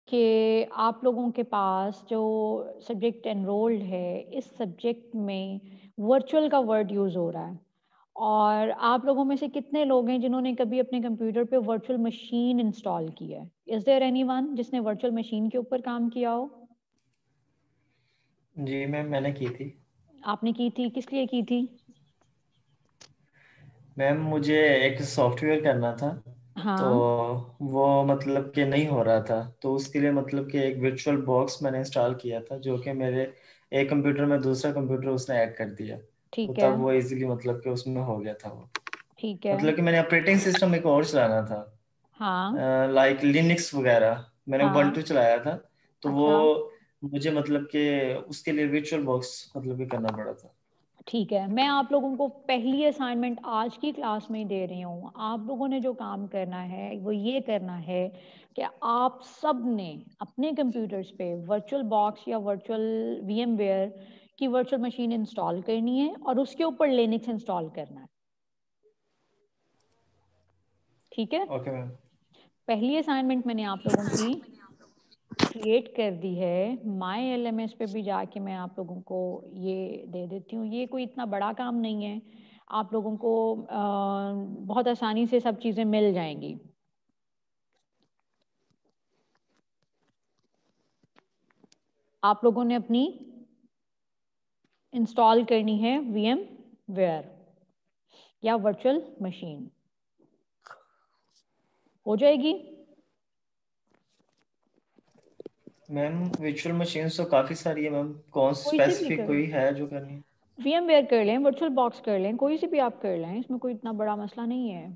कि आप लोगों के पास जो सब्जेक्ट एनरोल्ड है, इस सब्जेक्ट में वर्चुअल का वर्ड यूज़ हो रहा है और आप लोगों में से कितने लोग हैं जिन्होंने कभी अपने कंप्यूटर पे वर्चुअल मशीन इंस्टॉल की है? इज़ देयर एनीवन जिसने वर्चुअल मशीन के ऊपर काम किया हो? जी मैम, मैंने की थी। आपने की थी, किस लिए की थी? मैम मुझे एक सॉफ्टवेयर करना था, तो हाँ, वो मतलब कि नहीं हो रहा था, तो उसके लिए मतलब कि एक वर्चुअल बॉक्स मैंने इंस्टॉल किया था, जो कि मेरे एक कंप्यूटर में दूसरा कंप्यूटर उसने ऐड कर दिया। तो ठीक है, तब वो इजीली मतलब कि उसमें हो गया था वो। ठीक है। मतलब कि मैंने ऑपरेटिंग सिस्टम एक और चलाना था, हाँ, लाइक लिनक्स वगैरह। मैंने हाँ, उबंटू चलाया था, तो वो अच्छा। मुझे मतलब कि उसके लिए वर्चुअल बॉक्स मतलब कि करना पड़ा था। ठीक है, मैं आप लोगों को पहली असाइनमेंट आज की क्लास में ही दे रही हूँ। आप लोगों ने जो काम करना है, वो ये करना है कि आप सब ने अपने कंप्यूटर्स पे वर्चुअल बॉक्स या वर्चुअल वीएमवेयर की वर्चुअल मशीन इंस्टॉल करनी है और उसके ऊपर लिनक्स इंस्टॉल करना है। ठीक है? Okay ma'am. पहली असाइनमेंट मैंने आप लोगों की क्रिएट कर दी है। माई एलएमएस पे भी जाके मैं आप लोगों को ये दे देती हूँ। ये कोई इतना बड़ा काम नहीं है, आप लोगों को बहुत आसानी से सब चीज़ें मिल जाएंगी। आप लोगों ने अपनी इंस्टॉल करनी है वीएम वेयर या वर्चुअल मशीन। हो जाएगी? मैम वर्चुअल मशीन तो काफ़ी सारी है मैम, कौन कोई सी भी स्पेसिफिक कर, कोई है जो करनी है? वीएम वेयर कर लें, वर्चुअल बॉक्स कर लें, कोई सी भी आप कर लें, इसमें कोई इतना बड़ा मसला नहीं है।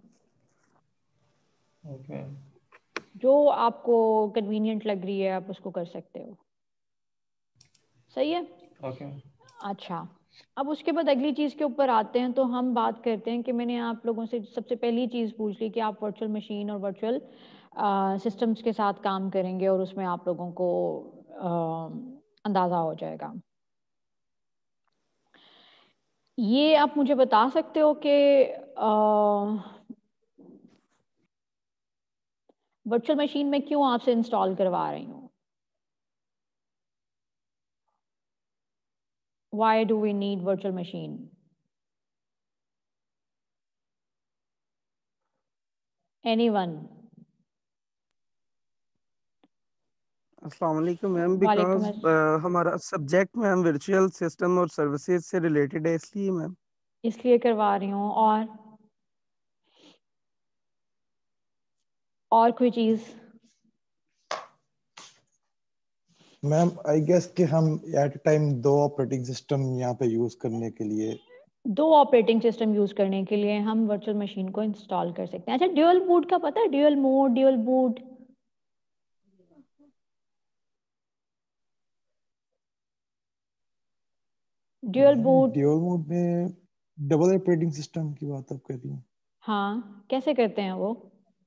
Okay ma'am. जो आपको कन्वीनियंट लग रही है आप उसको कर सकते हो। सही है? Okay ma'am. अच्छा, अब उसके बाद अगली चीज़ के ऊपर आते हैं। तो हम बात करते हैं कि मैंने आप लोगों से सबसे पहली चीज़ पूछ ली कि आप वर्चुअल मशीन और वर्चुअल सिस्टम्स के साथ काम करेंगे और उसमें आप लोगों को अंदाज़ा हो जाएगा। ये आप मुझे बता सकते हो कि वर्चुअल मशीन में क्यों आपसे इंस्टॉल करवा रही हूँ? Why do we need virtual machine? Anyone? अस्सलाम वालेकुम मैम, वालेकुम बिकॉज हमारा सब्जेक्ट मैम वर्चुअल सिस्टम और सर्विसेज से रिलेटेड है, इसलिए मैम। इसलिए करवा रही हूँ। और कोई चीज़? मैम आई गेस कि हम एट टाइम दो ऑपरेटिंग सिस्टम यहाँ पे यूज करने के लिए। दो ऑपरेटिंग सिस्टम यूज करने के लिए हम वर्चुअल मशीन को इंस्टॉल कर सकते हैं। अच्छा, ड्यूअल बूट का पता है? Dual mode, dual boot, dual ma'am boot. Dual mode में डबल ऑपरेटिंग सिस्टम की बात आप कर रही हैं? हाँ, कैसे करते हैं वो?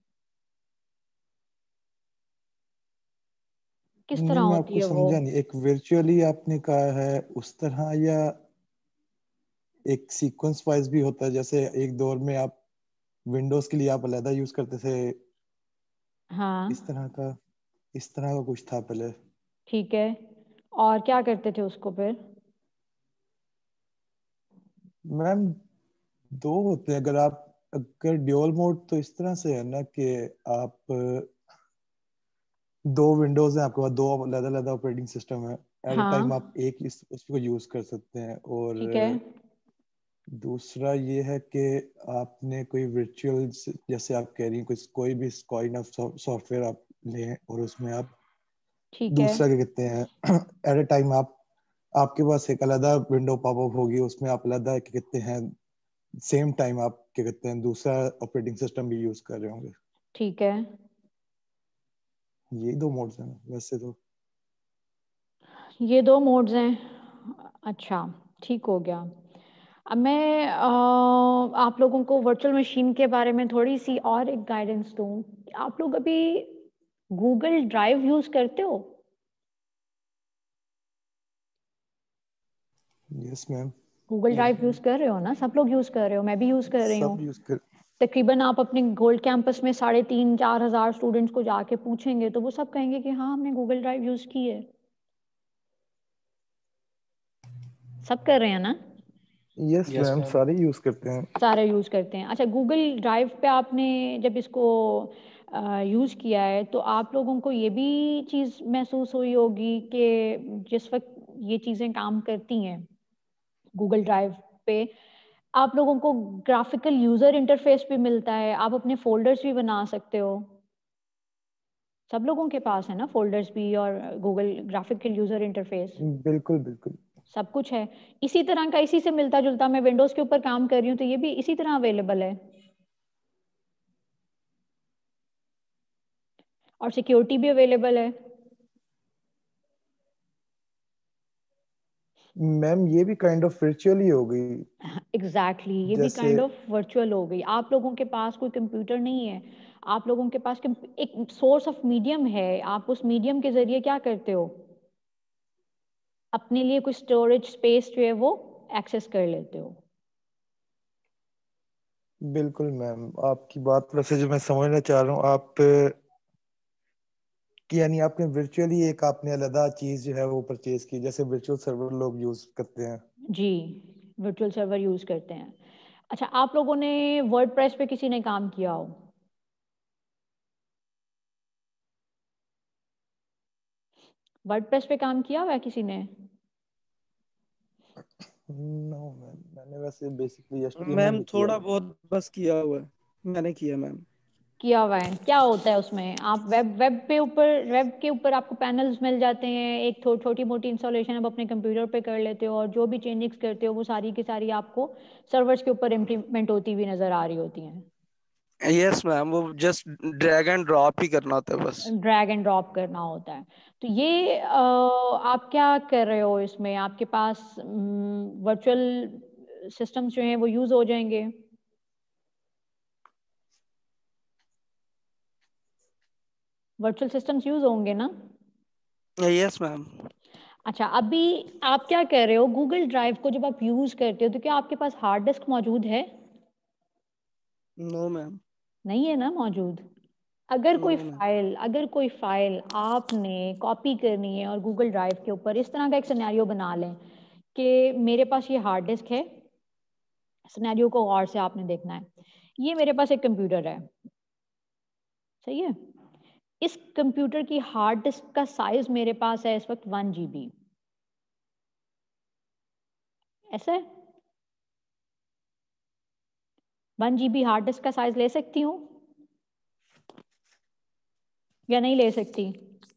किस तरह नहीं, मैं होती आपको है वो? समझा नहीं, एक वर्चुअली आपने कहा है उस तरह, या एक सीक्वेंस वाइज भी होता है? जैसे एक दौर में आप विंडोज के लिए आप अलहदा यूज करते थे, हाँ, इस तरह का, इस तरह का कुछ था पहले। ठीक है। और क्या करते थे उसको फिर? मैम दो होते हैं, अगर ड्यूअल मोड तो इस तरह से है ना कि आप दो विंडोज हैं आपके पास, दो अलग अलग ऑपरेटिंग सिस्टम है, एट अ टाइम आप हाँ, एक इस उसको यूज कर सकते हैं। और ठीक है। दूसरा ये है कि आपने कोई वर्चुअल, जैसे आप कह रही हैं कोई भी काइंड ऑफ सॉफ्टवेयर आप लें और उसमें आप ठीक है, दूसरा क्या कहते हैं एट अ टाइम आप, आपके पास एक अलग विंडो पॉपअप होगी, उसमें आप अलग क्या कहते हैं सेम टाइम आप क्या कहते हैं दूसरा ऑपरेटिंग सिस्टम भी यूज कर रहे होंगे। ठीक है। यही दो मोड्स हैं वैसे तो। ये दो मोड्स हैं। अच्छा, ठीक हो गया। अब मैं आप लोगों को वर्चुअल मशीन के बारे में थोड़ी सी और एक गाइडेंस दूं। आप लोग अभी गूगल ड्राइव यूज करते हो? Yes ma'am. Google yes drive use ma'am. कर रहे हो ना? सब लोग यूज कर रहे हो, मैं भी यूज कर रही सब हूँ। यूज कर, तकरीबन आप अपने गोल्ड कैंपस में 3,500-4,000 स्टूडेंट्स को जाके पूछेंगे तो वो सब कहेंगे कि हाँ हमने गूगल ड्राइव यूज की है। सब कर रहे हैं ना? Yes yes ma'am, ma'am. सारे यूज करते हैं। सारे यूज करते हैं। अच्छा, गूगल ड्राइव पे आपने जब इसको यूज किया है तो आप लोगों को ये भी चीज महसूस हुई होगी कि जिस वक्त ये चीजें काम करती हैं गूगल ड्राइव पे, आप लोगों को ग्राफिकल यूजर इंटरफेस भी मिलता है, आप अपने फोल्डर्स भी बना सकते हो। सब लोगों के पास है ना फोल्डर्स भी और गूगल ग्राफिकल यूजर इंटरफेस, बिल्कुल बिल्कुल। सब कुछ है। इसी तरह का, इसी से मिलता जुलता, मैं विंडोज के ऊपर काम कर रही हूँ तो ये भी इसी तरह अवेलेबल है और सिक्योरिटी भी अवेलेबल है। मैम ये भी काइंड ऑफ वर्चुअल ही हो गई। एग्जैक्टली ये भी जैसे काइंड ऑफ वर्चुअल हो गई। आप लोगों के पास कोई कंप्यूटर नहीं है, आप लोगों के पास एक सोर्स ऑफ मीडियम है, आप उस मीडियम के जरिए क्या करते हो, अपने लिए कोई स्टोरेज स्पेस जो है वो एक्सेस कर लेते हो। बिल्कुल मैम, आपकी बात वैसे जो मैं समझना चाह रहा हूँ आप कि यानी आपने वर्चुअली एक आपने अलग चीज जो है वो परचेज की, जैसे वर्चुअल सर्वर लोग यूज करते हैं। जी, वर्चुअल सर्वर यूज करते हैं। अच्छा, आप लोगों ने वर्डप्रेस पे किसी ने काम किया हो? वर्डप्रेस पे काम किया हुआ है किसी ने? नो मैम, मैंने वैसे बेसिकली एचटीएमएल मैम ही किया थोड़ा है। बहुत बस किया हुआ है, मैंने किया मैम। किया हुआ है। क्या होता है उसमें? आप वेब के ऊपर आपको पैनल्स मिल जाते हैं, एक छोटी मोटी इंस्टॉलेशन आप अपने कंप्यूटर पे कर लेते हो और जो भी चेंजिंग्स करते हो वो सारी की सारी आपको सर्वर्स के ऊपर इम्प्लीमेंट होती हुई नजर आ रही होती हैं। यस मैम, वो जस्ट ड्रैग एंड ड्रॉप ही करना होता है बस। ड्रैग एंड ड्रॉप करना होता है। तो ये आप क्या कर रहे हो इसमें? आपके पास वर्चुअल सिस्टम्स जो हैं वो यूज हो जाएंगे। वर्चुअल सिस्टम्स यूज होंगे ना? Yes ma'am. अच्छा, अभी आप क्या कर रहे हो, गूगल ड्राइव को जब आप यूज करते हो तो क्या आपके पास हार्ड डिस्क मौजूद है? No ma'am. नहीं है ना मौजूद। No ma'am. अगर कोई फाइल आपने कॉपी करनी है और गूगल ड्राइव के ऊपर इस तरह का एक सिनेरियो बना लें कि मेरे पास ये हार्ड डिस्क है, सिनेरियो को गौर से आपने देखना है। ये मेरे पास एक कंप्यूटर है, सही है। इस कंप्यूटर की हार्ड डिस्क का साइज मेरे पास है इस वक्त 1 GB। ऐसा है, 1 GB हार्ड डिस्क का साइज ले सकती हूँ या नहीं ले सकती?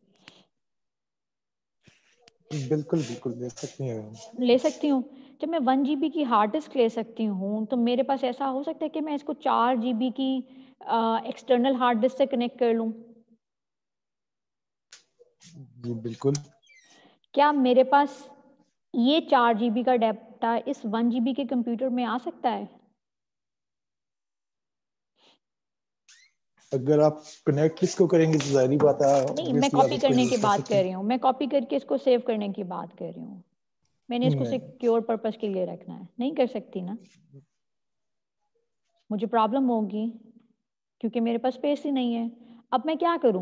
बिल्कुल बिल्कुल ले सकती हैं मैम। ले सकती हूँ। जब मैं 1 GB की हार्ड डिस्क ले सकती हूँ तो मेरे पास ऐसा हो सकता है कि मैं इसको 4 GB की एक्सटर्नल हार्ड डिस्क से कनेक्ट कर लूँ। जी बिल्कुल। क्या मेरे पास ये 4 GB का डाटा इस 1 GB के कंप्यूटर में आ सकता है? अगर आप कनेक्ट इसको करेंगे तो जाहिर बात है नहीं, मैं ऑब्वियसली आप कॉपी इसको करने यूज की कर बात सकते कर हैं। रही हूँ, मैं कॉपी करके इसको सेव करने की बात कर रही हूँ। मैंने इसको नहीं सिक्योर पर्पस के लिए रखना है, नहीं कर सकती ना? मुझे प्रॉब्लम होगी क्योंकि मेरे पास स्पेस ही नहीं है। अब मैं क्या करूँ?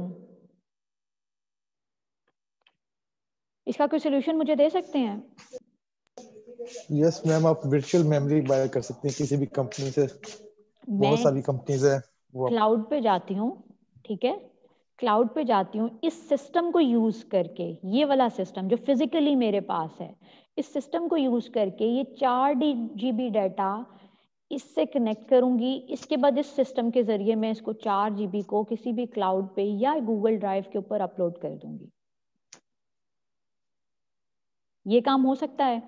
इसका कोई सोल्यूशन मुझे दे सकते हैं? यस मैम, आप वर्चुअल मेमोरी बाय कर सकते हैं किसी भी कंपनी से। बहुत मैं सारी कंपनीज है वो क्लाउड पे जाती हूँ, ठीक है, क्लाउड पे जाती हूँ, इस सिस्टम को यूज करके, ये वाला सिस्टम जो फिजिकली मेरे पास है, इस सिस्टम को यूज करके ये 4 GB डाटा इससे कनेक्ट करूंगी। इसके बाद इस सिस्टम के जरिए मैं इसको 4 GB को किसी भी क्लाउड पे या गूगल ड्राइव के ऊपर अपलोड कर दूंगी। ये काम हो सकता है?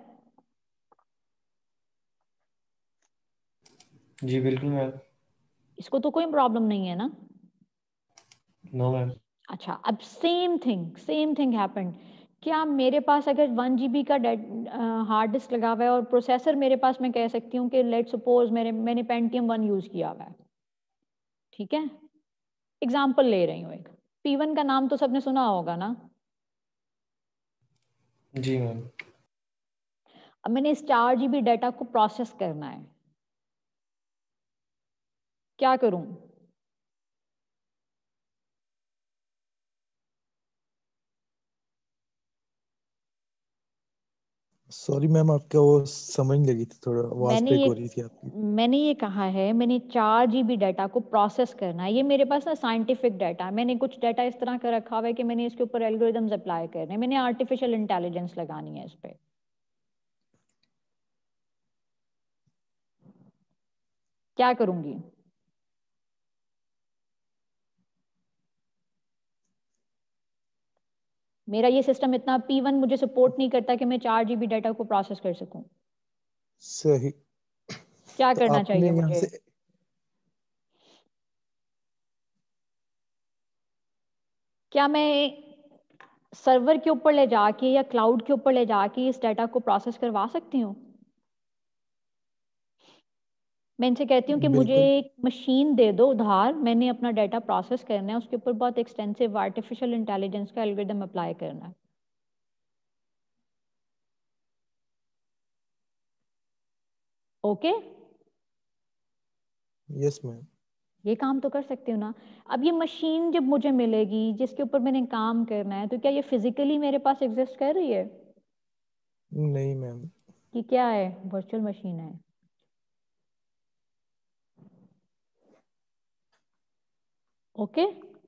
जी बिल्कुल मैम। इसको तो कोई प्रॉब्लम नहीं है ना? No ma'am. अच्छा, अब सेम थिंग हैपेंड। क्या मेरे पास अगर 1 GB का हार्ड डिस्क लगा हुआ है और प्रोसेसर मेरे पास, मैं कह सकती हूँ कि लेट सपोज मैंने पेंटियम 1 यूज किया हुआ है, ठीक है, एग्जाम्पल ले रही हूँ एक। P1 का नाम तो सबने सुना होगा ना? जी मैम। अब मैंने इस 4 GB डाटा को प्रोसेस करना है। क्या करूं? सॉरी मैम, आपका वो समझ नहीं लगी थी, थोड़ा आवाज मैंने ब्रेक ये हो रही थी आपकी। मैंने ये कहा है, मैंने 4 GB डाटा को प्रोसेस करना है। ये मेरे पास ना साइंटिफिक डाटा है, मैंने कुछ डाटा इस तरह का रखा हुआ है कि मैंने इसके ऊपर एल्गोरिदम्स अप्लाई करने हैं, मैंने आर्टिफिशियल इंटेलिजेंस लगानी है इस पे। क्या करूंगी? मेरा ये सिस्टम इतना P1 मुझे सपोर्ट नहीं करता कि मैं 4 GB डाटा को प्रोसेस कर सकूं। सही। क्या तो करना आपने चाहिए यहाँ मुझे? से क्या मैं सर्वर के ऊपर ले जाके या क्लाउड के ऊपर ले जाके इस डाटा को प्रोसेस करवा सकती हूँ? मैं इनसे कहती हूँ कि मुझे बिल्कुल। एक मशीन दे दो उधार, मैंने अपना डाटा प्रोसेस करना है, उसके ऊपर बहुत एक्सटेंसिव आर्टिफिशियल इंटेलिजेंस का एल्गोरिदम अप्लाई करना है। Okay, yes ma'am. ये काम तो कर सकती हूँ ना। अब ये मशीन जब मुझे मिलेगी जिसके ऊपर मैंने काम करना है, तो क्या ये फिजिकली मेरे पास एग्जिस्ट कर रही है? नहीं मैम। कि क्या है, वर्चुअल मशीन है? ओके,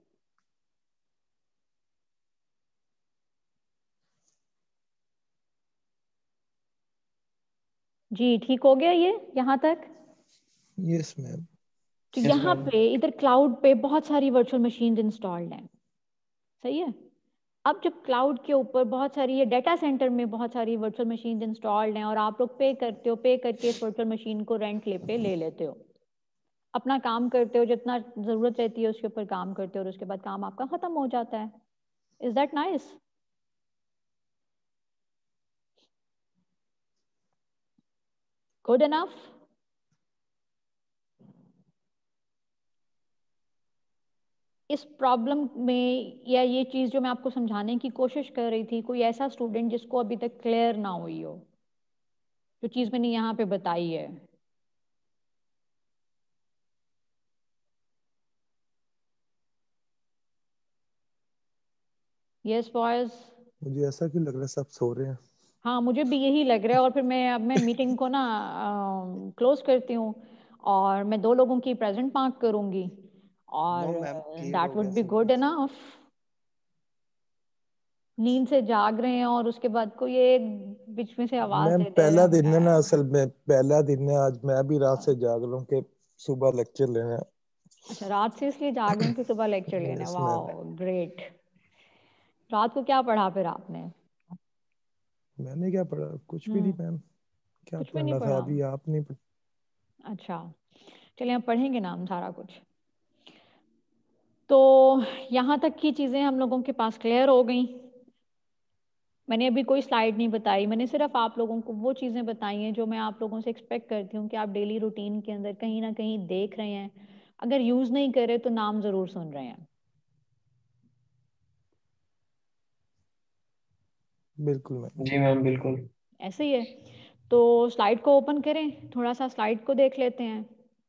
जी ठीक हो गया ये यहाँ तक? Yes ma'am. तो यस यहाँ मैम। पे इधर क्लाउड पे बहुत सारी वर्चुअल मशीन इंस्टॉल्ड हैं, सही है। अब जब क्लाउड के ऊपर बहुत सारी, ये डाटा सेंटर में बहुत सारी वर्चुअल मशीन इंस्टॉल्ड हैं और आप लोग पे करते हो, पे करके इस वर्चुअल मशीन को रेंट पे ले लेते हो, अपना काम करते हो, जितना ज़रूरत रहती है उसके ऊपर काम करते हो और उसके बाद काम आपका ख़त्म हो जाता है। Is that nice? Good enough? इस प्रॉब्लम में या ये चीज़ जो मैं आपको समझाने की कोशिश कर रही थी, कोई ऐसा स्टूडेंट जिसको अभी तक क्लियर ना हुई हो जो चीज़ मैंने यहाँ पे बताई है? Yes boys? मुझे ऐसा क्यों लग रहा है सब सो रहे हैं? हाँ, मुझे भी यही लग रहा है। और फिर मैं मीटिंग को ना क्लोज करती हूँ और मैं 2 लोगों की प्रेजेंट मार्क करूँगी और नो मैम, क्लियर दैट हो वुड गया बी सब गुड कुछ। इनफ। नींद से जाग रहे हैं और उसके बाद कोई एक बीच में से आवाज मैम दे रहा पहला है, दिन है ना, मैं। असल में पहला दिन है आज, मैं भी रात से जाग रहा हूँ कि सुबह लेक्चर लेना है। अच्छा, रात से इसलिए जाग रहे हैं कि सुबह लेक्चर लेना है? Yes ma'am. वाह, ग्रेट। रात को क्या पढ़ा फिर आपने? मैंने क्या पढ़ा? कुछ भी नहीं मैम। क्या कुछ भी नहीं पढ़ना था पढ़ा? अभी आपने अच्छा, चलिए हम पढ़ेंगे ना हम सारा कुछ। तो यहाँ तक की चीज़ें हम लोगों के पास क्लियर हो गई। मैंने अभी कोई स्लाइड नहीं बताई, मैंने सिर्फ आप लोगों को वो चीज़ें बताई हैं जो मैं आप लोगों से एक्सपेक्ट करती हूँ कि आप डेली रूटीन के अंदर कहीं ना कहीं देख रहे हैं, अगर यूज़ नहीं करे तो नाम ज़रूर सुन रहे हैं। बिल्कुल मैम। जी मैम बिल्कुल। ऐसे ही है। तो स्लाइड को ओपन करें, थोड़ा सा स्लाइड को देख लेते हैं।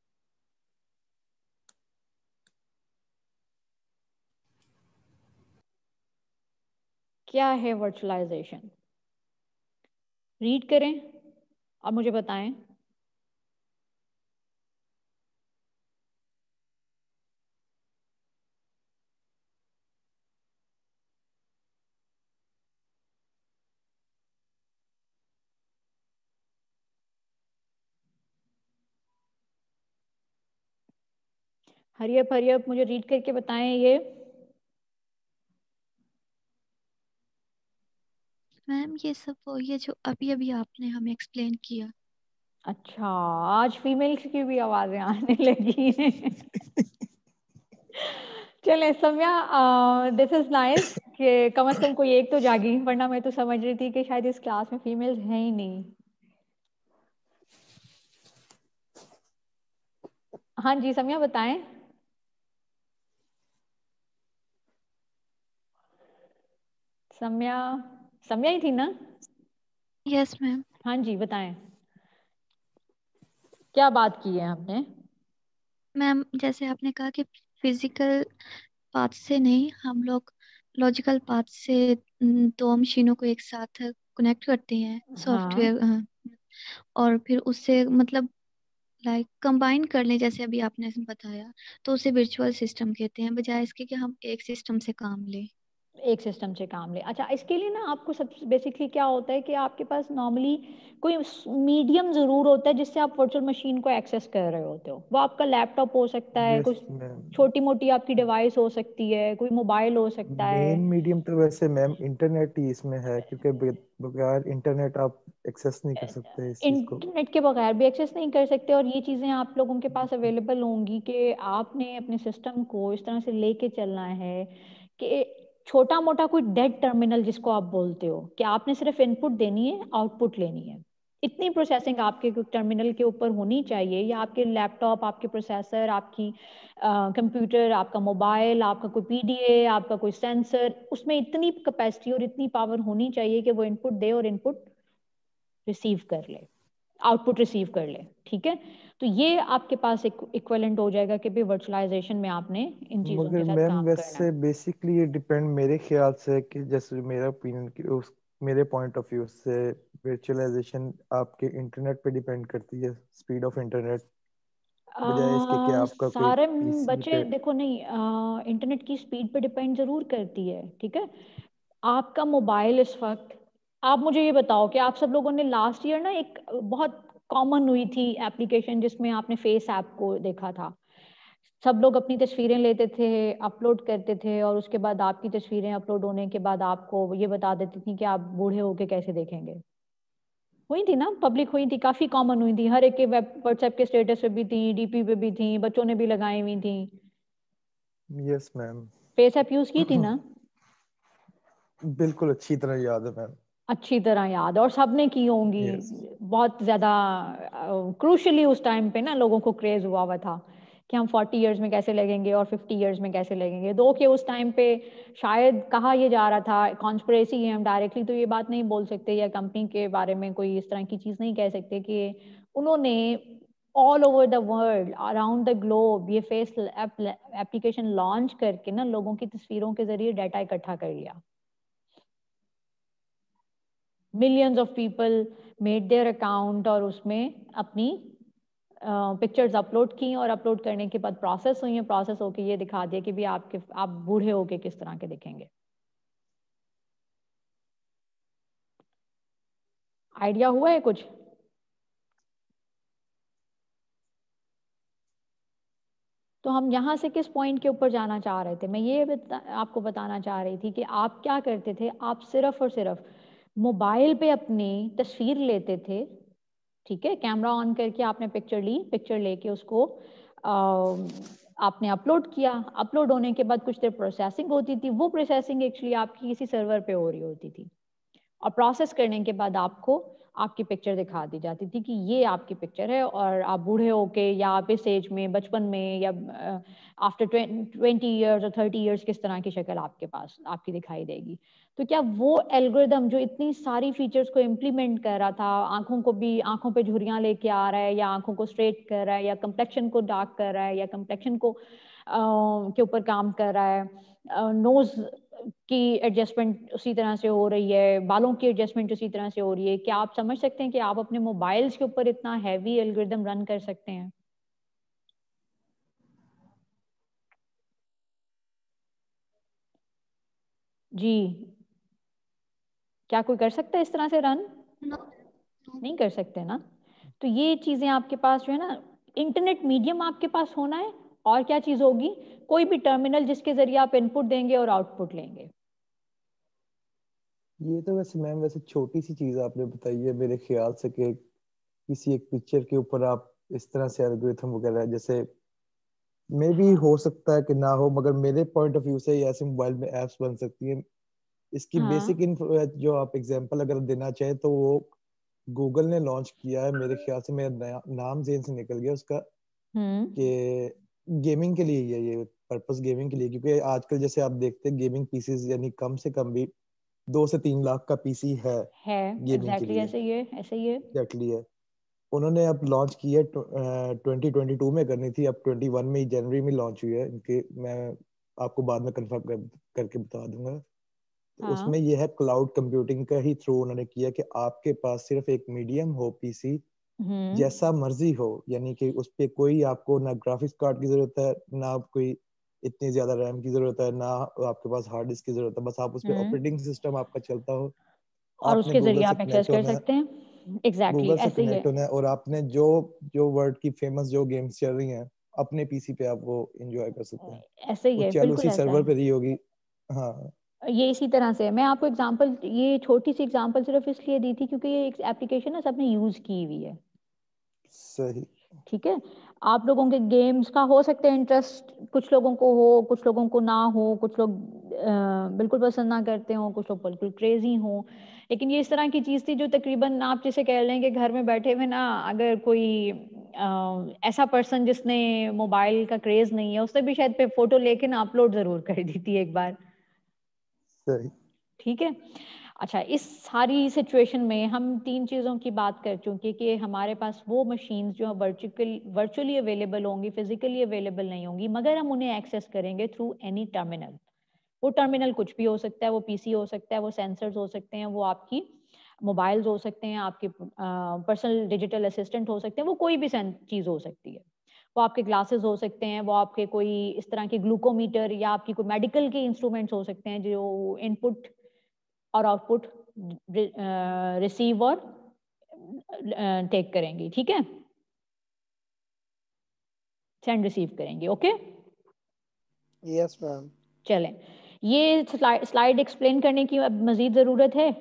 क्या है वर्चुअलाइजेशन? रीड करें और मुझे बताएं। हरियप हरियप मुझे रीड करके बताएं ये। मैम ये सब वही है जो अभी अभी आपने हमें एक्सप्लेन किया। अच्छा, आज फीमेल्स की भी आवाजें आने लगी हैं। चले सम्या, दिस इज नाइस कि कम से कम कोई एक तो जागी, वरना मैं तो समझ रही थी कि शायद इस क्लास में फीमेल्स हैं ही नहीं। हाँ जी सम्या बताएं। सम्या, सम्या ही थी ना? Yes ma'am. हाँ जी बताएं, क्या बात की है हमने? मैम जैसे आपने कहा कि फिजिकल पाथ से नहीं, हम लोग लॉजिकल पाथ से दो मशीनों को एक साथ कनेक्ट करते हैं हाँ सॉफ्टवेयर, और फिर उससे मतलब लाइक कंबाइन कर लें जैसे अभी आपने बताया, तो उसे वर्चुअल सिस्टम कहते हैं, बजाय इसके कि हम एक सिस्टम से काम लें। एक सिस्टम से काम ले। अच्छा, इसके लिए ना आपको सबसे बेसिकली क्या होता है कि आपके पास नॉर्मली कोई मीडियम ज़रूर होता है जिससे आप वर्चुअल मशीन को एक्सेस कर रहे होते हो। वो आपका लैपटॉप हो सकता है, यस कुछ मैम, छोटी मोटी आपकी डिवाइस हो सकती है, कोई मोबाइल हो सकता है। मेन मीडियम तो वैसे मैम इंटरनेट ही इसमें है, क्योंकि बगैर इंटरनेट आप एक्सेस नहीं कर सकते इस चीज को। इंटरनेट के बगैर भी एक्सेस नहीं कर सकते, और ये चीज़ें आप लोगों के पास अवेलेबल होंगी कि आपने अपने सिस्टम को इस तरह से लेके चलना है कि छोटा मोटा कोई डेड टर्मिनल जिसको आप बोलते हो कि आपने सिर्फ इनपुट देनी है, आउटपुट लेनी है, इतनी प्रोसेसिंग आपके टर्मिनल के ऊपर होनी चाहिए, या आपके लैपटॉप, आपके प्रोसेसर, आपकी कंप्यूटर, आपका मोबाइल, आपका कोई पीडीए, आपका कोई सेंसर, उसमें इतनी कैपेसिटी और इतनी पावर होनी चाहिए कि वो इनपुट दे और इनपुट रिसीव कर ले, आउटपुट रिसीव कर ले। ठीक है, तो ये आपके पास एक इक्विवेलेंट हो जाएगा कि भी वर्चुअलाइजेशन में आपने इन चीज़ों मगर के साथ मैम काम करना वैसे है। बेसिकली ये डिपेंड मेरे ख्याल से कि जैसे मेरा ओपिनियन कि उस मेरे पॉइंट ऑफ व्यू से वर्चुअलाइजेशन आपके इंटरनेट पे डिपेंड करती है, स्पीड ऑफ इंटरनेट, बजाय इसके कि आपका कोई सारे पीसी बच्चे पे। देखो, नहीं, इंटरनेट की स्पीड पे डिपेंड जरूर करती है। ठीक है, आपका मोबाइल इस वक्त, आप मुझे ये बताओ कि आप सब लोगों ने लास्ट ईयर ना एक बहुत कॉमन हुई थी एप्लीकेशन जिसमें आपने फेस ऐप को देखा था। सब लोग अपनी तस्वीरें लेते थे, अपलोड करते थे, और उसके बाद आपकी तस्वीरें अपलोड होने के बाद आपको ये बता देती थी कि आप बूढ़े होके कैसे देखेंगे। हुई थी ना, पब्लिक हुई थी, काफी कॉमन हुई थी, हर एक के वेब व्हाट्सएप के स्टेटस पे भी थी, डीपी पे भी थी, बच्चों ने भी लगाई हुई थी। Yes ma'am, face app use की थी ना? बिल्कुल अच्छी तरह याद है मैम। अच्छी तरह याद, और सबने की होंगी। यस बहुत ज्यादा क्रूशली उस टाइम पे ना लोगों को क्रेज हुआ हुआ था कि हम 40 इयर्स में कैसे लगेंगे और 50 इयर्स में कैसे लगेंगे। दो के उस टाइम पे शायद कहा ये जा रहा था, कॉन्स्पिरेसी है, हम डायरेक्टली तो ये बात नहीं बोल सकते, या कंपनी के बारे में कोई इस तरह की चीज नहीं कह सकते, कि उन्होंने all over the world, around the globe, ये फेस एप्लीकेशन लॉन्च करके ना लोगों की तस्वीरों के जरिए डाटा इकट्ठा कर लिया। Millions of people made their account और उसमें अपनी पिक्चर्स अपलोड की, और अपलोड करने के बाद प्रोसेस हुई है, प्रोसेस होके ये दिखा दिया कि भी आप बूढ़े होके किस तरह के दिखेंगे। आइडिया हुआ है कुछ? तो हम यहाँ से किस पॉइंट के ऊपर जाना चाह रहे थे? मैं ये आपको बताना चाह रही थी कि आप क्या करते थे, आप सिर्फ और सिर्फ मोबाइल पे अपनी तस्वीर लेते थे। ठीक है, कैमरा ऑन करके आपने पिक्चर ली, पिक्चर लेके उसको आपने अपलोड किया, अपलोड होने के बाद कुछ देर प्रोसेसिंग होती थी, वो प्रोसेसिंग एक्चुअली आपकी किसी सर्वर पे हो रही होती थी, और प्रोसेस करने के बाद आपको आपकी पिक्चर दिखा दी जाती थी कि ये आपकी पिक्चर है, और आप बूढ़े होके या आप इस एज में, बचपन में, या आफ्टर 20 इयर्स और 30 इयर्स किस तरह की शक्ल आपके पास आपकी दिखाई देगी। तो क्या वो एल्गोरिदम जो इतनी सारी फीचर्स को इम्प्लीमेंट कर रहा था, आंखों को भी, आंखों पे झुर्रियां लेके आ रहा है, या आंखों को स्ट्रेट कर रहा है, या कम्प्लेक्शन को डार्क कर रहा है, या कम्प्लेक्शन को के ऊपर काम कर रहा है, नोज की एडजस्टमेंट उसी तरह से हो रही है, बालों की एडजस्टमेंट उसी तरह से हो रही है, क्या आप समझ सकते हैं कि आप अपने मोबाइल्स के ऊपर इतना हैवी एल्गोरिदम रन कर सकते हैं? जी, क्या कोई कर सकता है इस तरह से रन? नो, नहीं कर सकते ना। तो ये चीजें आपके पास जो है ना, इंटरनेट मीडियम आपके पास होना है, और क्या चीज होगी? कोई भी टर्मिनल जिसके जरिए आप इनपुट देंगे और आउटपुट लेंगे। ये तो वैसे मैम वैसे छोटी सी चीज आपने बताई है मेरे ख्याल से, कि किसी एक पिक्चर के ऊपर आप इस तरह से एल्गोरिथम वगैरह, जैसे मे भी हाँ हो सकता है कि ना हो, मगर मेरे पॉइंट ऑफ व्यू से ये ऐसे मोबाइल में एप्स बन सकती हैं। इसकी हाँ। बेसिक इन्फो जो आप एग्जांपल अगर देना चाहे तो वो गूगल ने लॉन्च किया है, मेरे ख्याल से, मेरा नाम जेन से निकल गया उसका, हम्म। कि गेमिंग के लिए ही है ये, पर्पस गेमिंग के लिए, क्योंकि आजकल जैसे आप देखते हैं गेमिंग पीसीज यानी कम से कम भी 2 से 3 लाख का पीसी है है, गेमिंग के एग्जैक्टली लिए। ऐसे ही है, ऐसे ही है। एग्जैक्टली है। उन्होंने अब लॉन्च की है 2022 में करनी थी, अब 21 में जनवरी में लॉन्च हुई है इनके। मैं आपको बाद में कंफर्म करके बता दूंगा। तो हाँ उसमें ये है क्लाउड कंप्यूटिंग का ही थ्रू उन्होंने किया कि आपके पास सिर्फ एक मीडियम हो पीसी, जैसा मर्जी हो, यानी कि उस पे कोई आपको ना ग्राफिक्स कार्ड की जरूरत है, ना कोई इतनी ज्यादा रैम की जरूरत है, ना आपके पास हार्ड डिस्क की जरूरत है, बस आप उस पे ऑपरेटिंग सिस्टम आपका चलता हो, और आपने उसके गूगल जरिए से आप एक्सेस कनेक्ट कर होना है, सकते हैं। एग्जैक्टली गूगल से ऐसे ही है। कनेक्ट होना है, और आपने जो जो वर्ल्ड की फेमस जो गेम्स चल रही हैं अपने पीसी पे आप वो एंजॉय कर सकते हैं। ऐसे ही वो है, चल बिल्कुल उसी ऐसा सर्वर है। पे रही होगी। हाँ ये इसी तरह से है। मैं आपको एग्जांपल, ये छोटी सी एग्जांपल सिर्फ इसलिए दी थी क्योंकि ये एक एप्लीकेशन है सबने यूज की हुई है। सही। ठीक है, आप लोगों के गेम्स का हो सकता है इंटरेस्ट, कुछ लोगों को हो, कुछ लोगों को ना हो, कुछ लोग बिल्कुल पसंद ना करते हो, कुछ लोग बिल्कुल क्रेजी हो। लेकिन ये इस तरह की चीज़ थी जो तकरीबन आप जैसे कह लें कि घर में बैठे हुए ना, अगर कोई ऐसा पर्सन जिसने मोबाइल का क्रेज नहीं है, उसने भी शायद पे फोटो लेके ना अपलोड जरूर कर दी थी एक बार। सही। ठीक है। अच्छा, इस सारी सिचुएशन में हम तीन चीज़ों की बात कर चुके कि हमारे पास वो मशीन्स जो वर्चुअली अवेलेबल होंगी, फिजिकली अवेलेबल नहीं होंगी, मगर हम उन्हें एक्सेस करेंगे थ्रू एनी टर्मिनल। वो टर्मिनल कुछ भी हो सकता है, वो पीसी हो सकता है, वो सेंसर्स हो सकते हैं, वो आपकी मोबाइल्स हो सकते हैं, आपके पर्सनल डिजिटल असिस्टेंट हो सकते हैं, वो कोई भी चीज़ हो सकती है। वो आपके ग्लासेस हो सकते हैं, वो आपके कोई इस तरह के ग्लूकोमीटर या आपकी कोई मेडिकल के इंस्ट्रूमेंट्स हो सकते हैं जो इनपुट और आउटपुट रिसीव और टेक करेंगी। ठीक है, सेंड रिसीव करेंगे। Okay, yes ma'am. चलें, ये स्लाइड एक्सप्लेन करने की अब मजीद ज़रूरत है?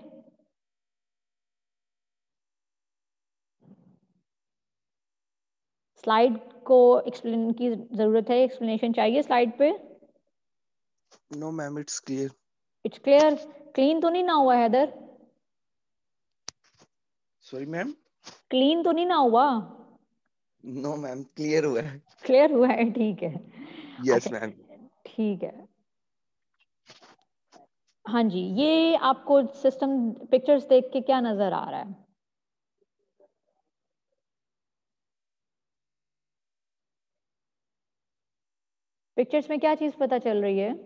स्लाइड को एक्सप्लेन की ज़रूरत है? एक्सप्लेनेशन चाहिए स्लाइड पे? No ma'am, it's clear. It's clear. Clean तो नहीं ना हुआ हैदर? Sorry ma'am. क्लीन तो नहीं ना हुआ? नो मैम, क्लियर हुआ है। क्लियर हुआ है, ठीक है। यस अच्छा, मैम। ठीक है। हाँ जी, ये आपको सिस्टम पिक्चर्स देख के क्या नजर आ रहा है? पिक्चर्स में क्या चीज पता चल रही है?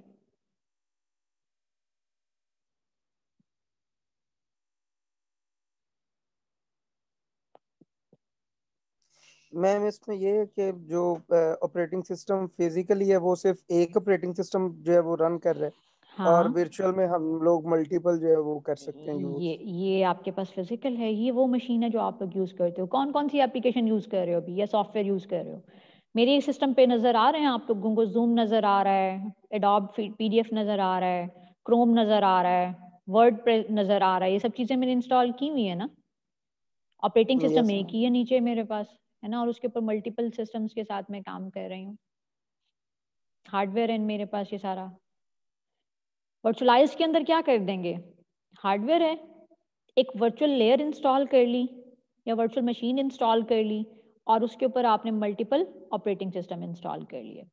मैम इसमें ये है कि जो ऑपरेटिंग सिस्टम फिजिकली है वो सिर्फ एक ऑपरेटिंग सिस्टम जो है वो रन कर रहा है, और हाँ, वर्चुअल में हम लोग मल्टीपल जो है वो कर सकते हैं यूज। ये आपके पास फिजिकल है, ये वो मशीन है जो आप लोग यूज करते हो। कौन कौन सी एप्लीकेशन यूज कर रहे हो अभी, या सॉफ्टवेयर यूज कर रहे हो? मेरे सिस्टम पे नजर आ रहे हैं आप लोगों को? जूम नजर आ रहा है, एडोब पीडीएफ नजर आ रहा है, क्रोम नजर आ रहा है, वर्ड नजर आ रहा है, ये सब चीजें मैंने इंस्टॉल की हुई है ना। ऑपरेटिंग सिस्टम यस एक मैम। ही है नीचे मेरे पास, है ना, और उसके ऊपर मल्टीपल सिस्टम्स के साथ मैं काम कर रही हूँ। हार्डवेयर है मेरे पास ये सारा। वर्चुअलाइज के अंदर क्या कर देंगे? हार्डवेयर है, एक वर्चुअल लेयर इंस्टॉल कर ली या वर्चुअल मशीन इंस्टॉल कर ली, और उसके ऊपर आपने मल्टीपल ऑपरेटिंग सिस्टम इंस्टॉल कर लिए।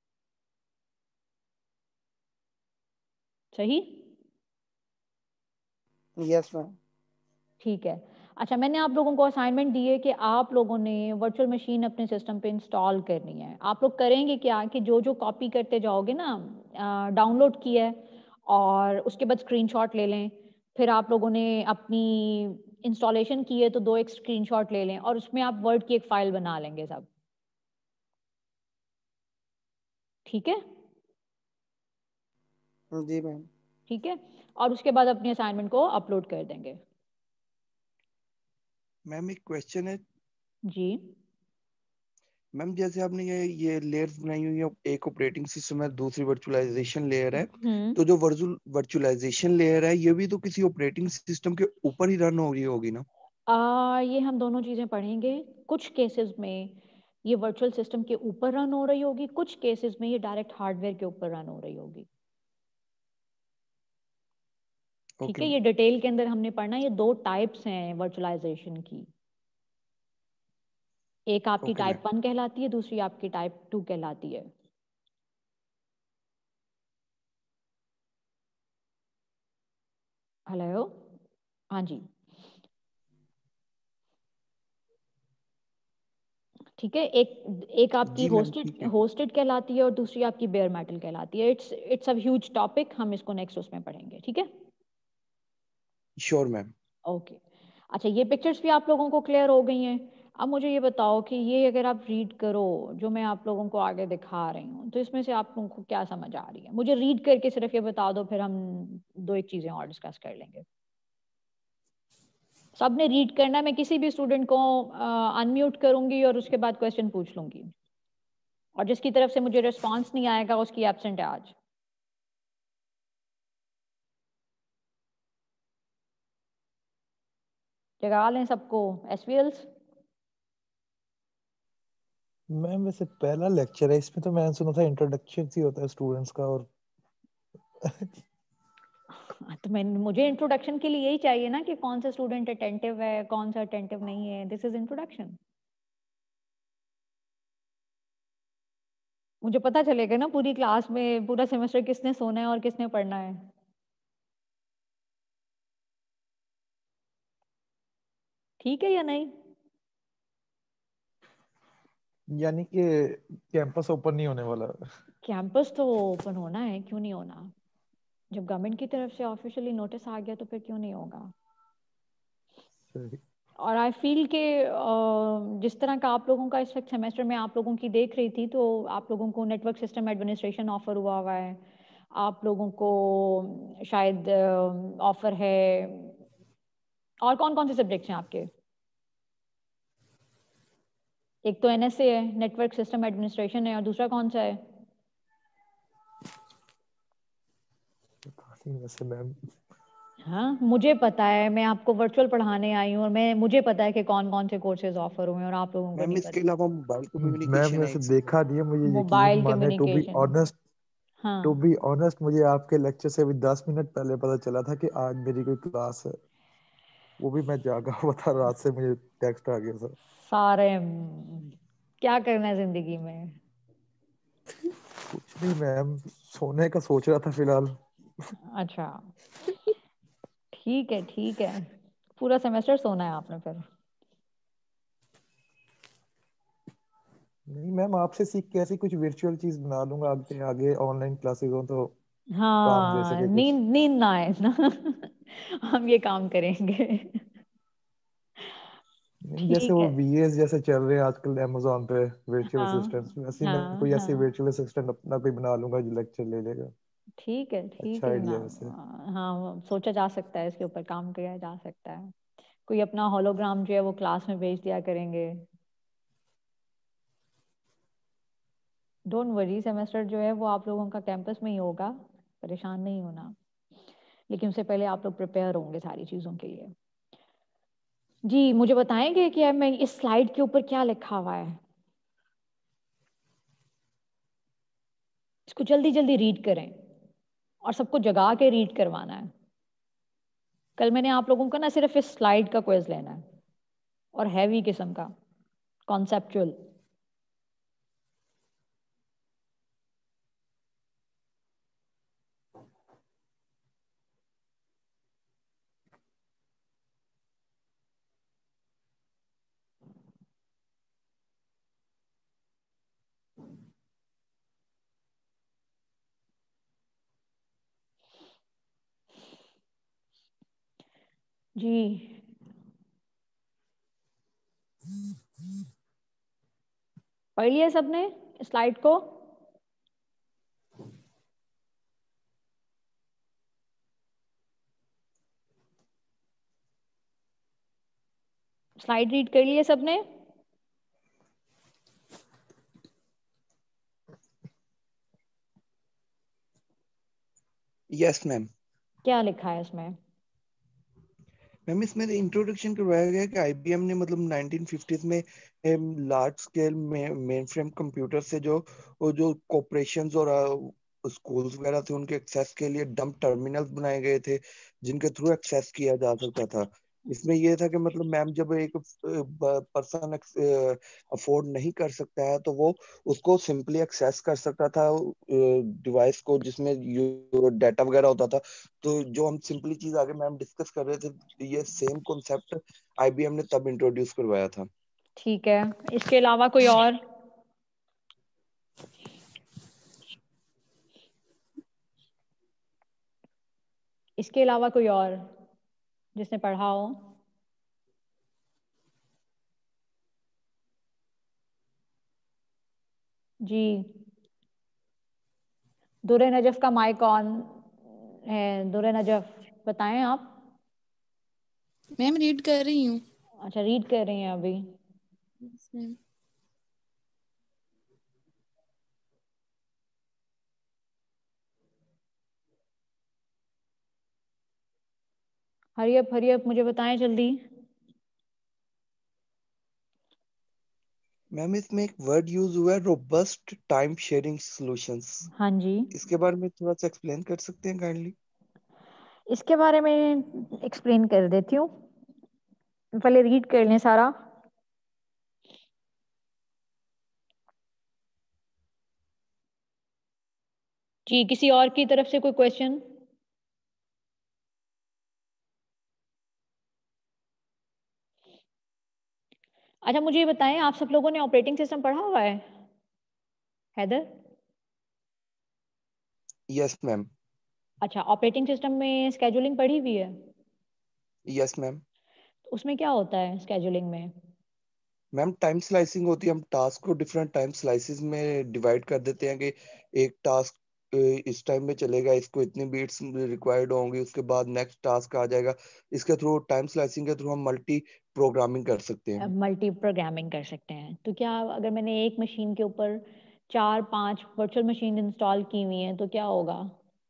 सही? Yes ma'am. ठीक है। अच्छा, मैंने आप लोगों को असाइनमेंट दी है कि आप लोगों ने वर्चुअल मशीन अपने सिस्टम पे इंस्टॉल करनी है। आप लोग करेंगे क्या कि जो जो कॉपी करते जाओगे ना, डाउनलोड किया है और उसके बाद स्क्रीनशॉट ले लें, फिर आप लोगों ने अपनी इंस्टॉलेशन की है तो दो एक स्क्रीनशॉट ले लें और उसमें आप वर्ड की एक फाइल बना लेंगे सब। ठीक है? जी मैम। ठीक है, और उसके बाद अपनी असाइनमेंट को अपलोड कर देंगे। मैम एक क्वेश्चन है। जी। मैम जैसे आपने ये लेयर्स बनाई हुई है, एक ऑपरेटिंग सिस्टम है, दूसरी वर्चुअलाइजेशन लेयर है, हम्म। तो जो वर्चुअलाइजेशन लेयर है ये भी तो किसी ऑपरेटिंग सिस्टम के ऊपर ही रन हो रही होगी ना? ये हम दोनों चीज़ें पढ़ेंगे। कुछ केसेस में ये वर्चुअल सिस्टम के ऊपर रन हो रही होगी, कुछ केसेस में ये डायरेक्ट हार्डवेयर के ऊपर रन हो रही होगी। ठीक ओके है, ये डिटेल के अंदर हमने पढ़ना। ये दो टाइप्स हैं वर्चुअलाइजेशन की, एक आपकी ओके मैम। टाइप 1 कहलाती है, दूसरी आपकी टाइप 2 कहलाती है। हेलो, हाँ जी। ठीक है, एक आपकी जी मैम, होस्टेड ठीक है। होस्टेड कहलाती है और दूसरी आपकी बेयर मेटल कहलाती है। इट्स अ ह्यूज टॉपिक, हम इसको नेक्स्ट उसमें पढ़ेंगे, ठीक है? Sure ma'am. ओके। अच्छा, ये पिक्चर्स भी आप लोगों को क्लियर हो गई हैं। अब मुझे ये बताओ कि ये अगर आप रीड करो जो मैं आप लोगों को आगे दिखा रही हूँ, तो इसमें से आप लोगों को क्या समझ आ रही है? मुझे रीड करके सिर्फ ये बता दो, फिर हम दो एक चीजें और डिस्कस कर लेंगे। सबने रीड करना है। मैं किसी भी स्टूडेंट को अनम्यूट करूंगी और उसके बाद क्वेश्चन पूछ लूंगी, और जिसकी तरफ से मुझे रिस्पांस नहीं आएगा उसकी एब्सेंट है आज। जगा लें सबको एसवीएल्स। मैम वैसे पहला लेक्चर है इसमें, तो मैंने सुना था इंट्रोडक्शन ही होता है स्टूडेंट्स का, और तो मैं मुझे इंट्रोडक्शन के लिए यही चाहिए ना कि कौन सा स्टूडेंट अटेंटिव है, कौन सा अटेंटिव नहीं है। This is introduction. मुझे पता चलेगा ना पूरी क्लास में पूरा सेमेस्टर किसने सोना है और किसने पढ़ना है। ठीक है या नहीं? यानी कि कैंपस ओपन नहीं होने वाला। कैंपस तो ओपन होना है, क्यों नहीं होना? जब गवर्नमेंट की तरफ से ऑफिशियली नोटिस आ गया तो फिर क्यों नहीं होगा? सही। और आई फील के जिस तरह का आप लोगों का इस वक्त सेमेस्टर में आप लोगों की देख रही थी, तो आप लोगों को नेटवर्क सिस्टम एडमिनिस्ट्रेशन ऑफर हुआ है, आप लोगों को शायद ऑफर है। और कौन कौन से सब्जेक्ट्स हैं आपके? एक तो एनएसए है, नेटवर्क सिस्टम एडमिनिस्ट्रेशन है, और दूसरा कौन सा है? वैसे मैम हाँ, मुझे पता है, मैं आपको वर्चुअल पढ़ाने आई हूँ और मुझे पता है कि कौन कौन से कोर्सेज ऑफर हुए हैं और आप लोगों को मैम नहीं इसके पता। अलावा मोबाइल मैम कम्युनिकेशन है वैसे एक देखा सब्जेक्ट। नहीं है, मुझे यकीन मोबाइल माने to be communication. Honest. To हाँ, बी ऑनेस्ट मुझे आपके लेक्चर से अभी 10 मिनट पहले पता चला था कि आज मेरी कोई क्लास है। वो भी मैं जागा हुआ था, रात से मुझे टेक्स्ट आ गया था। सारे क्या करना है जिंदगी में? कुछ नहीं मैम, सोने का सोच रहा था फिलहाल। अच्छा, ठीक है ठीक है। पूरा सेमेस्टर सोना है आपने फिर? नहीं मैम, आपसे सीख के ऐसी कुछ वर्चुअल चीज बना लूंगा, आगे आगे ऑनलाइन क्लासेस हो तो काम दे हाँ, सके कुछ। नींद नींद ना आए ना। हम ये काम करेंगे। नहीं, जैसे ठीक वो है। वीएस जैसे चल रहे हैं आजकल अमेज़न पे वर्चुअल हाँ असिस्टेंट्स, वैसे ही मैं हाँ कोई ऐसे हाँ, वर्चुअल असिस्टेंट अपना कोई बना लूंगा जो लेक्चर ले लेगा। ठीक अच्छा है ना। आइडिया वैसे। हाँ, सोचा जा सकता है, इसके ऊपर काम किया जा सकता है। कोई अपना होलोग्राम जो है वो क्लास में भेज दिया करेंगे। डोंट वरी, सेमेस्टर जो है वो आप लोगों का कैंपस में ही होगा, परेशान नहीं होना। लेकिन उससे पहले आप लोग प्रिपेयर होंगे सारी चीज़ों के लिए। जी, मुझे बताएंगे कि मैं इस स्लाइड के ऊपर क्या लिखा हुआ है? इसको जल्दी जल्दी रीड करें और सबको जगा के रीड करवाना है। कल मैंने आप लोगों का ना सिर्फ इस स्लाइड का क्विज लेना है, और हैवी किस्म का, कॉन्सेप्चुअल। जी, पढ़ लिया सबने स्लाइड को? स्लाइड रीड कर लिए सबने? Yes ma'am. क्या लिखा है इसमें? मैम इसमें इंट्रोडक्शन करवाया गया कि आईबीएम ने मतलब 1950s में large scale mainframe computer से जो वो जो कॉर्पोरेशंस और स्कूल्स वगैरह थे उनके एक्सेस के लिए डंप टर्मिनल्स बनाए गए थे जिनके थ्रू एक्सेस किया जा सकता था। इसमें यह था कि मतलब मैम जब एक पर्सन अफोर्ड नहीं कर सकता है तो वो उसको सिंपली एक्सेस कर सकता था डिवाइस को जिसमें डाटा वगैरह होता था। तो जो हम सिंपली चीज आगे मैम डिस्कस कर रहे थे, ये सेम कॉन्सेप्ट आईबीएम ने तब इंट्रोड्यूस करवाया था। ठीक है, इसके अलावा कोई और? इसके अलावा कोई और जिसने पढ़ा हो? जी, दुरे नजफ का माइक ऑन है। दुरे नजफ, बताएं आप। मैम रीड कर रही हूँ। अच्छा, रीड कर रही हैं अभी। Yes, ma'am. हरी अप मुझे बताएं जल्दी। मैम इसमें एक वर्ड यूज हुआ है, रोबस्ट टाइम शेयरिंग सॉल्यूशंस। हाँ जी, इसके बारे में थोड़ा सा एक्सप्लेन कर सकते हैं काइंडली? इसके बारे में एक्सप्लेन कर देती हूँ, पहले रीड कर लें सारा। जी, किसी और की तरफ से कोई क्वेश्चन? अच्छा, मुझे ये बताएं, आप सब लोगों ने ऑपरेटिंग सिस्टम पढ़ा हुआ है? हैदर? Yes ma'am. अच्छा, ऑपरेटिंग सिस्टम में स्केड्यूलिंग पढ़ी हुई है? Yes ma'am. उसमें क्या होता है स्केड्यूलिंग में? मैम टाइम स्लाइसिंग होती है, हम टास्क को डिफरेंट टाइम स्लाइसेस में डिवाइड कर देते हैं कि एक टास्क इस टाइम में चलेगा, इसको इतनी बीट्स रिक्वायर्ड होंगी, उसके बाद नेक्स्ट टास्क आ जाएगा। इसके थ्रू, टाइम स्लाइसिंग के थ्रू हम मल्टी प्रोग्रामिंग कर सकते हैं। मल्टी प्रोग्रामिंग कर सकते हैं। तो क्या अगर मैंने एक मशीन के ऊपर 4-5 वर्चुअल मशीन इंस्टॉल की हुई हैं तो क्या होगा?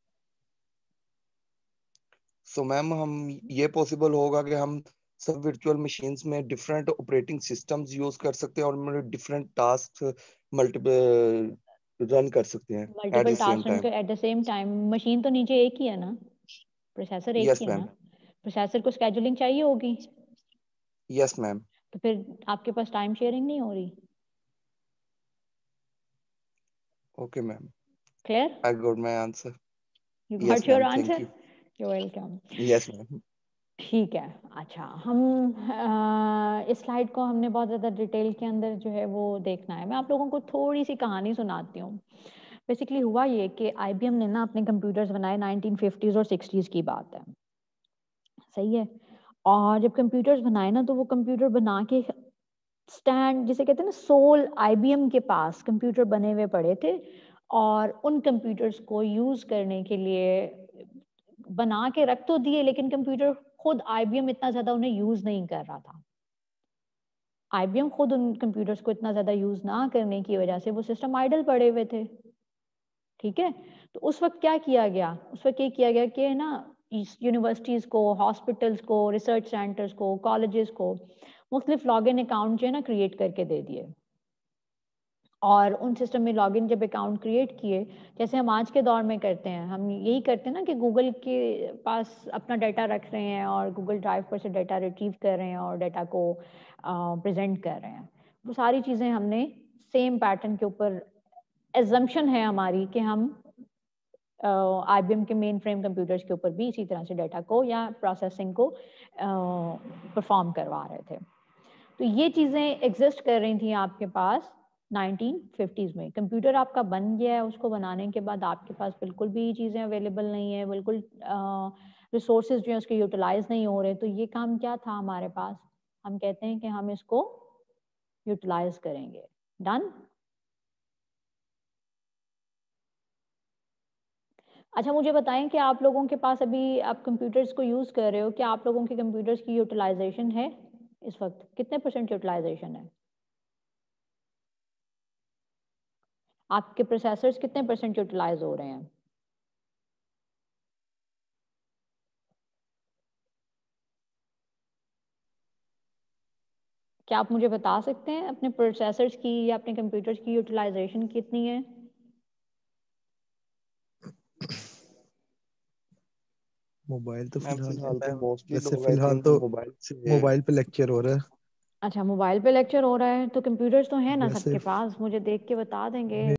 सो मैम हम ये पॉसिबल होगा कि हम सब वर्चुअल मशीन्स में डिफरेंट ऑपरेटिंग सिस्टम्स यूज कर सकते हैं और डिफरेंट टास्क मल्टीपल रन कर सकते हैं at multiple the same task time. At the same time. Machine तो नीचे एक ही है ना, प्रोसेसर एक यस ही है मैम। ना? प्रोसेसर को स्केड्यूलिंग चाहिए होगी, यस मैम। तो फिर आपके पास टाइम शेयरिंग नहीं हो रही। Okay ma'am, clear? I got my answer. You yes got your ma'am, thank answer. You. You welcome. Yes ma'am. ठीक है। अच्छा, हम इस स्लाइड को हमने बहुत ज़्यादा डिटेल के अंदर जो है वो देखना है। मैं आप लोगों को थोड़ी सी कहानी सुनाती हूँ। बेसिकली हुआ ये कि आईबीएम ने ना अपने कंप्यूटर्स बनाए 1950s और 60s की बात है, सही है। और जब कंप्यूटर्स बनाए ना, तो वो कंप्यूटर बना के स्टैंड, जिसे कहते हैं ना, सोल आईबीएम के पास कंप्यूटर बने हुए पड़े थे। और उन कंप्यूटर्स को यूज़ करने के लिए बना के रख तो दिए, लेकिन कंप्यूटर खुद आईबीएम इतना ज़्यादा उन्हें यूज़ नहीं कर रहा था। आईबीएम खुद उन कंप्यूटर्स को इतना ज़्यादा यूज़ ना करने की वजह से वो सिस्टम आइडल पड़े हुए थे। ठीक है, तो उस वक्त क्या किया गया? उस वक्त ये किया गया कि ना, यूनिवर्सिटीज़ को, हॉस्पिटल्स को, रिसर्च सेंटर्स को, कॉलेजेस को मुख्तलिफ लॉगिन अकाउंट जो है ना क्रिएट करके दे दिए। और उन सिस्टम में लॉगिन जब अकाउंट क्रिएट किए, जैसे हम आज के दौर में करते हैं, हम यही करते हैं ना कि गूगल के पास अपना डाटा रख रहे हैं और गूगल ड्राइव पर से डाटा रिट्रीव कर रहे हैं और डाटा को प्रेजेंट कर रहे हैं। वो सारी चीज़ें हमने सेम पैटर्न के ऊपर, एजम्पशन है हमारी कि हम आईबीएम के मेन फ्रेम कंप्यूटर्स के ऊपर भी इसी तरह से डाटा को या प्रोसेसिंग को परफॉर्म करवा रहे थे। तो ये चीज़ें एग्जिस्ट कर रही थी आपके पास 1950s में। कंप्यूटर आपका बन गया है, उसको बनाने के बाद आपके पास बिल्कुल भी चीज़ें अवेलेबल नहीं है, बिल्कुल रिसोर्सेज जो है उसके यूटिलाइज नहीं हो रहे। तो ये काम क्या था हमारे पास? हम कहते हैं कि हम इसको यूटिलाइज करेंगे। डन? अच्छा, मुझे बताएं कि आप लोगों के पास अभी आप कंप्यूटर्स को यूज़ कर रहे हो, क्या आप लोगों के कंप्यूटर्स की यूटिलाइजेशन है इस वक्त? कितने % यूटिलाइजेशन है? आपके प्रोसेसर्स कितने % यूटिलाइज हो रहे हैं? क्या आप मुझे बता सकते हैं अपने प्रोसेसर्स की या अपने कंप्यूटर्स की यूटिलाइजेशन कितनी है? मोबाइल तो मैम फिलहाल है फिलहाल तो मैम, मोस्टली वैसे लोग आई फिलहाल थिंक तो मोबाइल से। मोबाइल पे लेक्चर हो रहा है। अच्छा, मोबाइल पे लेक्चर हो रहा है, तो कंप्यूटर्स तो हैं ना वैसे सबके पास? मुझे देख के बता देंगे।